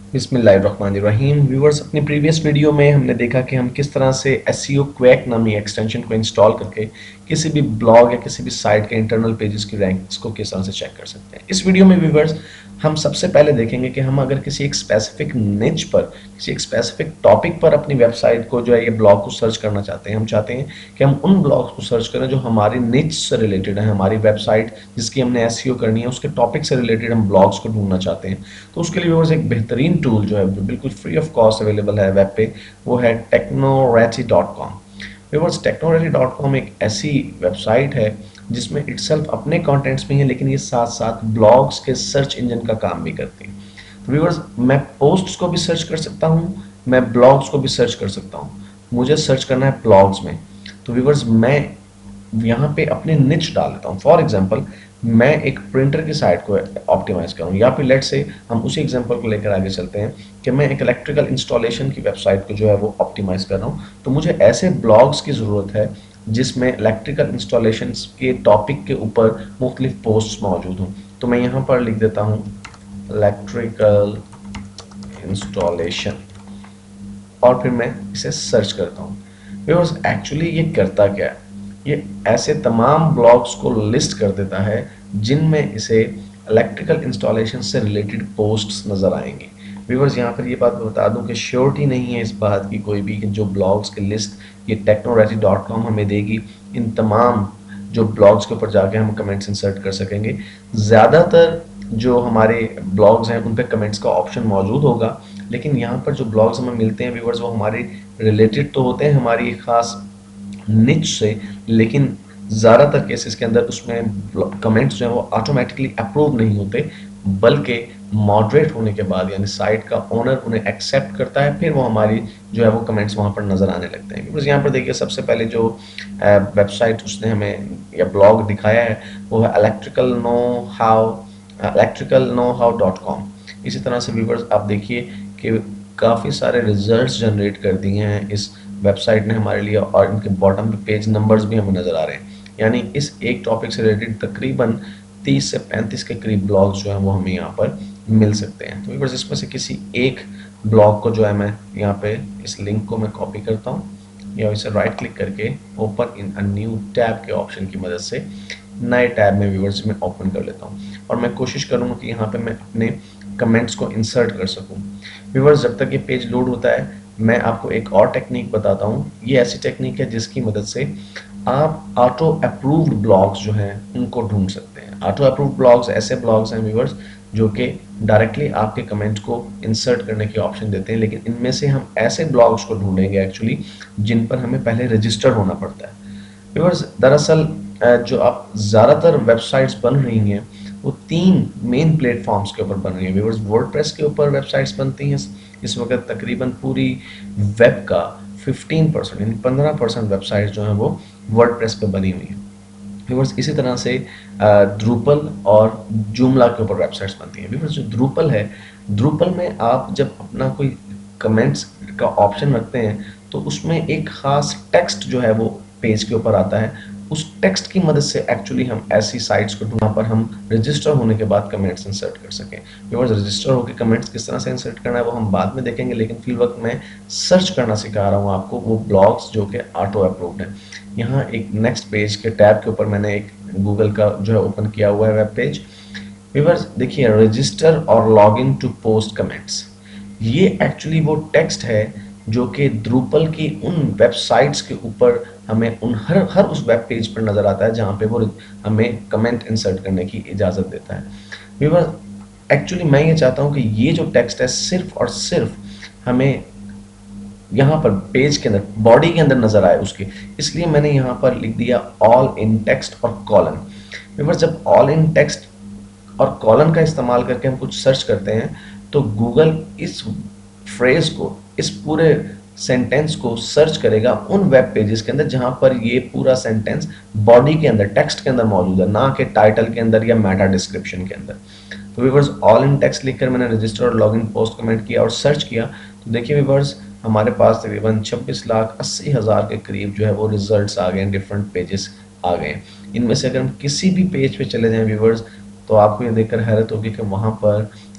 बिस्मिल्लाहिर्रहमानिर्रहीम। व्यूअर्स, अपनी previous video में हमने देखा कि हम किस तरह से एसईओ क्वैक नामी एक्सटेंशन को इंस्टॉल करके किसी भी ब्लॉग या किसी भी साइट के इंटरनल पेजेस की रैंक्स को किस तरह से चेक कर सकते हैं। इस वीडियो में व्यूअर्स हम सबसे पहले देखेंगे कि हम अगर किसी एक स्पेसिफिक निच पर, किसी एक स्पेसिफिक टॉपिक पर अपनी वेबसाइट को जो है ये ब्लॉग को सर्च करना चाहते हैं। हम चाहते हैं कि हम उन ब्लॉग्स को सर्च करें जो हमारी निच से रिलेटेड है, हमारी वेबसाइट जिसकी हमने एसईओ करनी है उसके टॉपिक से रिलेटेड हम ब्लॉग्स को ढूंढना चाहते हैं। तो उसके लिए व्यूअर्स एक बेहतरीन टूल जो है बिल्कुल फ्री ऑफ कॉस्ट अवेलेबल है वेब पे, वो है technorati.com। व्यूअर्स, technorati.com एक ऐसी वेबसाइट है जिसमें इटसेल्फ अपने कंटेंट्स भी हैं, लेकिन ये साथ साथ ब्लॉग्स के सर्च इंजन का काम भी करती है। तो व्यूअर्स, मैं पोस्ट्स को भी सर्च कर सकता हूँ, मैं ब्लॉग्स को भी सर्च कर सकता हूँ। मुझे सर्च करना है ब्लॉग्स में, तो व्यूअर्स मैं यहाँ पे अपने निच डाल देता हूँ। फॉर एग्जांपल, मैं एक प्रिंटर की साइट को ऑप्टिमाइज करूँ, या फिर लेट से हम उसी एग्जांपल को लेकर आगे चलते हैं कि मैं एक इलेक्ट्रिकल इंस्टॉलेशन की वेबसाइट को जो है वो ऑप्टिमाइज कर रहा हूँ। तो मुझे ऐसे ब्लॉग्स की ज़रूरत है जिसमें इलेक्ट्रिकल इंस्टॉलेशन के टॉपिक के ऊपर मुख्तलिफ पोस्ट मौजूद हों। तो मैं यहाँ पर लिख देता हूँ इलेक्ट्रिकल इंस्टॉलेशन और फिर मैं इसे सर्च करता हूँ। व्यूअर्स, एक्चुअली ये करता क्या है, ये ऐसे तमाम ब्लॉग्स को लिस्ट कर देता है जिनमें इसे इलेक्ट्रिकल इंस्टॉलेशन से रिलेटेड पोस्ट्स नज़र आएंगे। व्यूअर्स, यहाँ पर ये बात बता दूं कि श्योरिटी नहीं है इस बात की कोई भी कि जो ब्लॉग्स की लिस्ट ये technorati.com हमें देगी, इन तमाम जो ब्लॉग्स के ऊपर जाके हम कमेंट्स इंसर्ट कर सकेंगे। ज़्यादातर जो हमारे ब्लॉग्स हैं उन पे कमेंट्स का ऑप्शन मौजूद होगा, लेकिन यहाँ पर जो ब्लॉग्स हमें मिलते हैं व्यूअर्स वो हमारे रिलेटेड तो होते हैं हमारी एक खास निच से, लेकिन ज़्यादातर केसेस के अंदर उसमें कमेंट्स जो हैं वो ऑटोमेटिकली अप्रूव नहीं होते, बल्कि मॉडरेट होने के बाद यानी साइट का ओनर उन्हें एक्सेप्ट करता है, फिर वो हमारी जो है वो कमेंट्स वहाँ पर नज़र आने लगते हैं। बिकॉज यहाँ पर देखिए सबसे पहले जो वेबसाइट उसने हमें या ब्लॉग दिखाया है वो है electrical know how.com। इसी तरह से व्यूवर्स आप देखिए कि काफ़ी सारे रिजल्ट्स जनरेट कर दिए हैं इस वेबसाइट ने हमारे लिए, और इनके बॉटम पे पेज नंबर्स भी हमें नज़र आ रहे हैं। यानी इस एक टॉपिक से रिलेटेड तकरीबन 30 से 35 के करीब ब्लॉग्स जो हैं वो हमें यहाँ पर मिल सकते हैं। तो व्यूअर्स, इसमें से किसी एक ब्लॉग को जो है मैं यहाँ पे इस लिंक को मैं कॉपी करता हूँ या इसे राइट क्लिक करके open in a new tab के ऑप्शन की मदद से नए टैब में व्यूअर्स में ओपन कर लेता हूँ, और मैं कोशिश करूँगा कि यहाँ पे मैं अपने कमेंट्स को इंसर्ट कर सकूँ। व्यूअर्स, जब तक ये पेज लोड होता है मैं आपको एक और टेक्निक बताता हूँ। ये ऐसी टेक्निक है जिसकी मदद से आप ऑटो अप्रूव्ड ब्लॉग्स जो हैं उनको ढूंढ सकते हैं। ऑटो अप्रूव्ड ब्लॉग्स ऐसे ब्लॉग्स हैं व्यूअर्स जो कि डायरेक्टली आपके कमेंट को इंसर्ट करने की ऑप्शन देते हैं, लेकिन इनमें से हम ऐसे ब्लॉग्स को ढूंढेंगे एक्चुअली जिन पर हमें पहले रजिस्टर होना पड़ता है। व्यूअर्स, दरअसल जो आप ज़्यादातर वेबसाइट्स बन रही हैं वो 3 मेन प्लेटफॉर्म्स के ऊपर बन रही हैं। व्यूअर्स, वर्डप्रेस के ऊपर वेबसाइट्स बनती हैं इस वक्त तकरीबन पूरी वेब का 15% यानी 15% वेबसाइट्स जो हैं वो वर्डप्रेस पे बनी हुई हैं। व्यूअर्स, इसी तरह से ड्रूपल और जूमला के ऊपर वेबसाइट्स बनती हैं। व्यूअर्स, जो ड्रूपल है, ड्रूपल में आप जब अपना कोई कमेंट्स का ऑप्शन रखते हैं तो उसमें एक खास टेक्स्ट जो है वो पेज के ऊपर आता है। उस टेक्स्ट की मदद से एक्चुअली हम ऐसी साइट्स को ढूंढना पर हम रजिस्टर होने के बाद कमेंट्स इंसर्ट कर सकें। व्यूअर्स, रजिस्टर होकर कमेंट्स किस तरह से इंसर्ट करना है वो हम बाद में देखेंगे, लेकिन फिल वक्त मैं सर्च करना सिखा रहा हूँ आपको वो ब्लॉग्स जो कि ऑटो अप्रूव्ड हैं। यहाँ एक नेक्स्ट पेज के टैब के ऊपर मैंने एक गूगल का जो है ओपन किया हुआ है वेब पेज। व्यूअर्स देखिए, रजिस्टर और log in to post comments, ये एक्चुअली वो टेक्स्ट है जो कि ड्रूपल की उन वेबसाइट्स के ऊपर हमें उन हर उस वेब पेज पर नज़र आता है जहाँ पे वो हमें कमेंट इंसर्ट करने की इजाज़त देता है। व्यूअर्स, एक्चुअली मैं ये चाहता हूँ कि ये जो टेक्स्ट है सिर्फ और सिर्फ हमें यहाँ पर पेज के अंदर बॉडी के अंदर नज़र आए उसके, इसलिए मैंने यहाँ पर लिख दिया ऑल इन टेक्स्ट और कॉलन। व्यूअर्स, जब ऑल इन टेक्स्ट और कॉलन का इस्तेमाल करके हम कुछ सर्च करते हैं तो गूगल इस फ्रेज को, इस पूरे सेंटेंस को सर्च करेगा उन वेब पेजेस के अंदर जहां पर ये पूरा सेंटेंस बॉडी के अंदर टेक्स्ट के अंदर मौजूद है, ना कि टाइटल के अंदर या मेटा डिस्क्रिप्शन के अंदर। तो व्यूअर्स, ऑल इन टेक्स्ट लिखकर मैंने रजिस्टर और लॉगिन पोस्ट कमेंट किया और सर्च किया, तो देखिए व्यूअर्स हमारे पास तकरीबन 26,80,000 के करीब जो है वो रिजल्ट्स आ गए, डिफरेंट पेजेस आ गए। इनमें से अगर हम किसी भी पेज पे चले जाएं व्यूअर्स तो आपको ये देखकर हैरत होगी कि वहाँ पर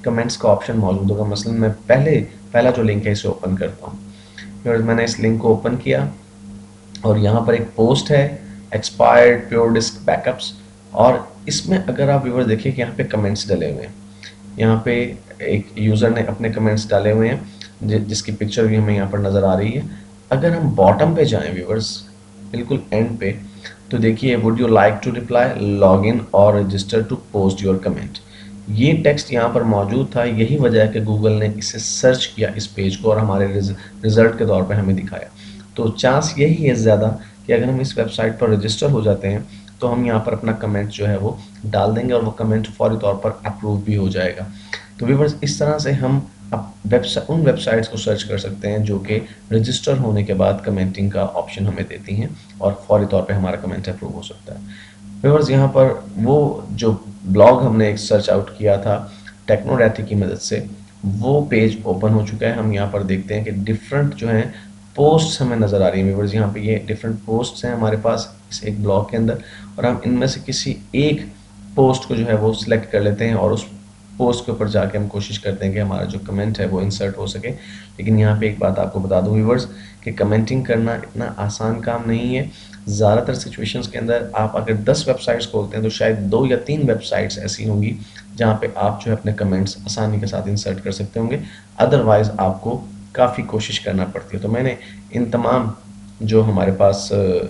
कमेंट्स का ऑप्शन मौजूद होगा। मसलन मैं पहला जो लिंक है इसे ओपन करता हूँ। व्यूअर्स मैंने इस लिंक को ओपन किया और यहाँ पर एक पोस्ट है एक्सपायर्ड प्योर डिस्क बैकअप्स, और इसमें अगर आप व्यूअर्स देखिए कि यहाँ पे कमेंट्स डले हुए हैं। यहाँ पे एक यूज़र ने अपने कमेंट्स डाले हुए हैं जिसकी पिक्चर भी हमें यहाँ पर नज़र आ रही है। अगर हम बॉटम पे जाएं व्यूअर्स, बिल्कुल एंड पे, तो देखिए would you like to reply log in और register to post your comment. ये टेक्स्ट यहाँ पर मौजूद था, यही वजह है कि गूगल ने इसे सर्च किया इस पेज को और हमारे रिजल्ट के तौर पे हमें दिखाया। तो चांस यही है ज़्यादा कि अगर हम इस वेबसाइट पर रजिस्टर हो जाते हैं तो हम यहाँ पर अपना कमेंट जो है वो डाल देंगे और वो कमेंट फौरी तौर पर अप्रूव भी हो जाएगा। तो व्यूअर्स इस तरह से हम उन वेबसाइट्स को सर्च कर सकते हैं जो कि रजिस्टर होने के बाद कमेंटिंग का ऑप्शन हमें देती हैं और फौरी तौर पे हमारा कमेंट अप्रूव हो सकता है। व्यूअर्स यहाँ पर वो जो ब्लॉग हमने एक सर्च आउट किया था टेक्नोरैथी की मदद से, वो पेज ओपन हो चुका है। हम यहाँ पर देखते हैं कि डिफरेंट जो हैं पोस्ट्स हमें नज़र आ रही है व्यूअर्स। यहाँ पे ये डिफरेंट पोस्ट्स हैं हमारे पास इस एक ब्लॉग के अंदर, और हम इनमें से किसी एक पोस्ट को जो है वो सिलेक्ट कर लेते हैं और उस पोस्ट के ऊपर जाके हम कोशिश करते हैं कि हमारा जो कमेंट है वो इंसर्ट हो सके। लेकिन यहाँ पे एक बात आपको बता दूं व्यूअर्स कि कमेंटिंग करना इतना आसान काम नहीं है। ज़्यादातर सिचुएशंस के अंदर आप अगर 10 वेबसाइट्स खोलते हैं तो शायद 2 या 3 वेबसाइट्स ऐसी होंगी जहाँ पे आप जो है अपने कमेंट्स आसानी के साथ इंसर्ट कर सकते होंगे, अदरवाइज़ आपको काफ़ी कोशिश करना पड़ती है। तो मैंने इन तमाम जो हमारे पास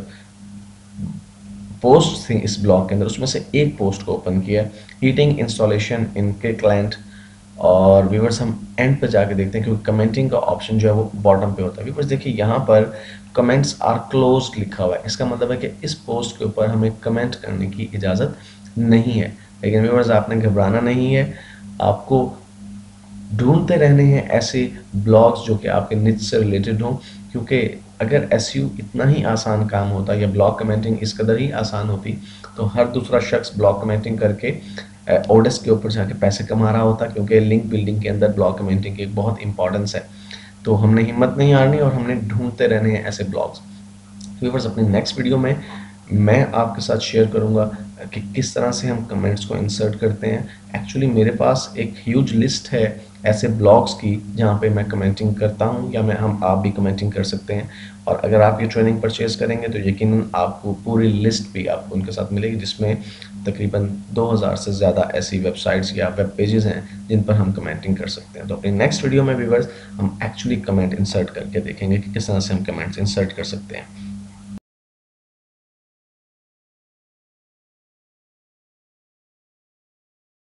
पोस्ट थी इस ब्लॉग के अंदर उसमें से एक पोस्ट को ओपन किया, हीटिंग इंस्टॉलेशन इन के क्लाइंट, और व्यूवर्स हम एंड पे जाके देखते हैं क्योंकि कमेंटिंग का ऑप्शन जो है वो बॉटम पे होता है। व्यूवर्स देखिए यहाँ पर कमेंट्स आर क्लोज्ड लिखा हुआ है, इसका मतलब है कि इस पोस्ट के ऊपर हमें कमेंट करने की इजाज़त नहीं है। लेकिन व्यूवर्स आपने घबराना नहीं है, आपको ढूंढते रहने हैं ऐसे ब्लॉग्स जो कि आपके निच से रिलेटेड हों, क्योंकि अगर एसईओ इतना ही आसान काम होता या ब्लॉग कमेंटिंग इस कदर ही आसान होती तो हर दूसरा शख्स ब्लॉग कमेंटिंग करके ओडेस के ऊपर जाके पैसे कमा रहा होता, क्योंकि लिंक बिल्डिंग के अंदर ब्लॉग कमेंटिंग की एक बहुत इंपॉर्टेंस है। तो हमने हिम्मत नहीं हारनी और हमने ढूंढते रहने हैं ऐसे ब्लॉग्स। व्यूअर्स अपनी नेक्स्ट वीडियो में मैं आपके साथ शेयर करूंगा कि किस तरह से हम कमेंट्स को इंसर्ट करते हैं। एक्चुअली मेरे पास एक ह्यूज लिस्ट है ऐसे ब्लॉग्स की जहाँ पे मैं कमेंटिंग करता हूँ, या आप भी कमेंटिंग कर सकते हैं। और अगर आप ये ट्रेनिंग परचेज करेंगे तो यकीनन आपको पूरी लिस्ट भी आपको उनके साथ मिलेगी, जिसमें तकरीबन 2000 से ज़्यादा ऐसी वेबसाइट्स या वेब पेजेस हैं जिन पर हम कमेंटिंग कर सकते हैं। तो अपनी नेक्स्ट वीडियो में व्यूअर्स हम एक्चुअली कमेंट इंसर्ट करके देखेंगे कि किस तरह से हम कमेंट्स इंसर्ट कर सकते हैं।